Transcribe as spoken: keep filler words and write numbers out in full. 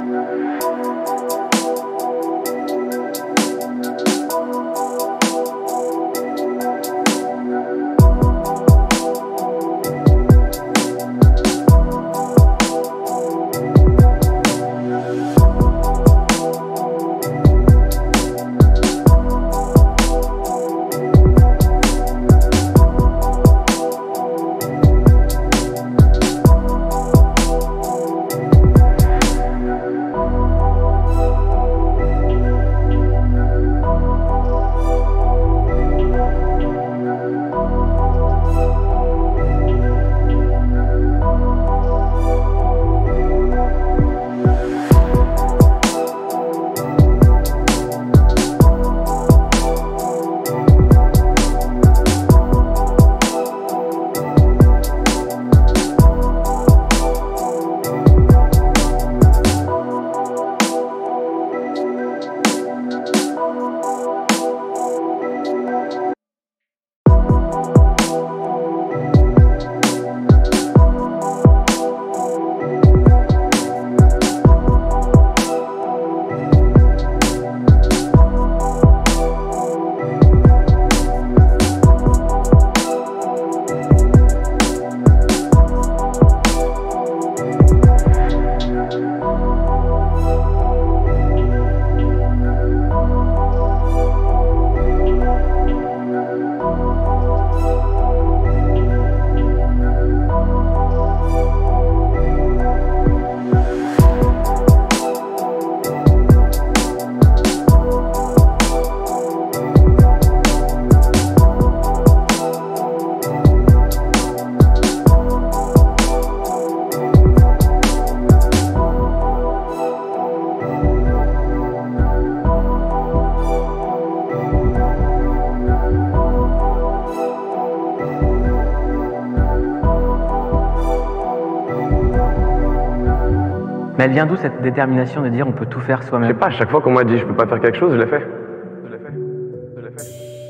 Mais elle vient d'où cette détermination de dire on peut tout faire Je soi-même? sais pas, à chaque fois qu'on m'a dit je peux pas faire quelque chose, je l'ai fait. Je l'ai fait. Je l'ai fait.